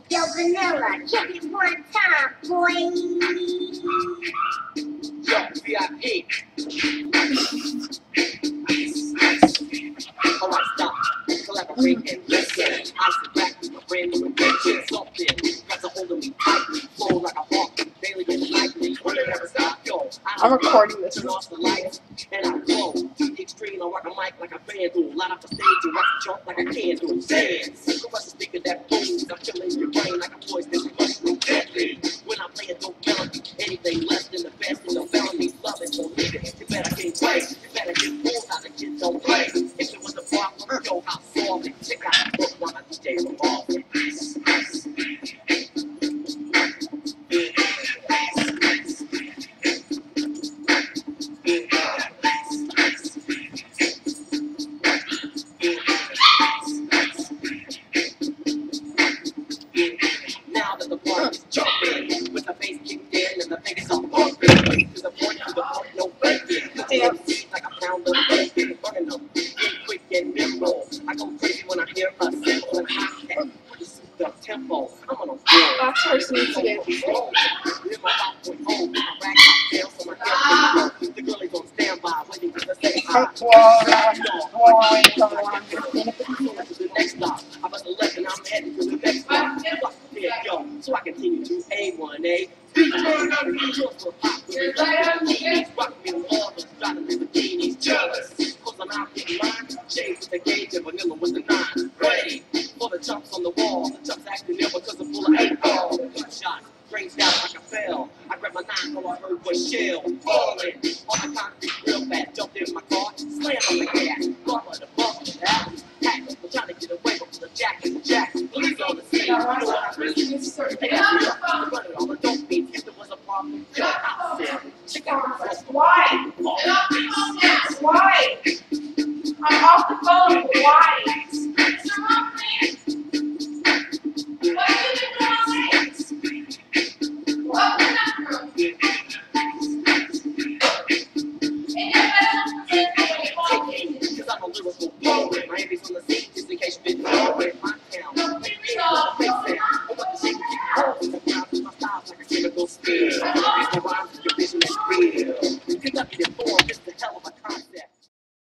Yo, Vanilla, check it one time, boy. Yo, VIP. Alright, stop. Collaborate and listen. I sit back with my brand new invention. Something grabs a hold of me tightly. Flow like a hawk. Daily and nightly. Will it never stop, yo? I'm recording this. Turn off the lights and I glow. To the extreme, I rock a mic like a band do. Light up the stage and rock the jump like I can do. Dance. Compress the speaker that booms. I'm killing your brain like a poison. Mushroom deadly. When I play a dope melody, anything less than the best in the felony. Love it, so leave it. You better can't wait. You better get pulled out the kids don't play. If it was a problem, yo, I'll solve it. Check out the book while my DJ revolves it. Now that the party's jumping, with the bass kicked in and the bass are bumping, to the point, no breaking. DMC like a pound of bacon, burning them, quick and nimble. I go crazy when I hear a cymbal and hi-hat. The tempo, I'm on a roll. That person needs to get Live my 5.0, with my rack out tail, so my hair is low. The girl is on standby, waiting for the say hi. To the next stop, I'm at the left and I'm heading to the next stop. There, yo, so I continue to A1A. Rock me with all the driving Lamborghinis, jealous. Cause I'm out getting mine, shades with the gauge and vanilla with the 9. Ready for the jumps on the wall, the jumps acting ill because I'm full of 8 ball. Gunshot, rings down like a fell. I grabbed my 9, all I heard was shell. Falling on the concrete real fast, jumped in my car, slammed on the gas. Bumper to bumper, that was packed. I'm trying to get away from the jack and the jack. Police on the scene, you know what I mean?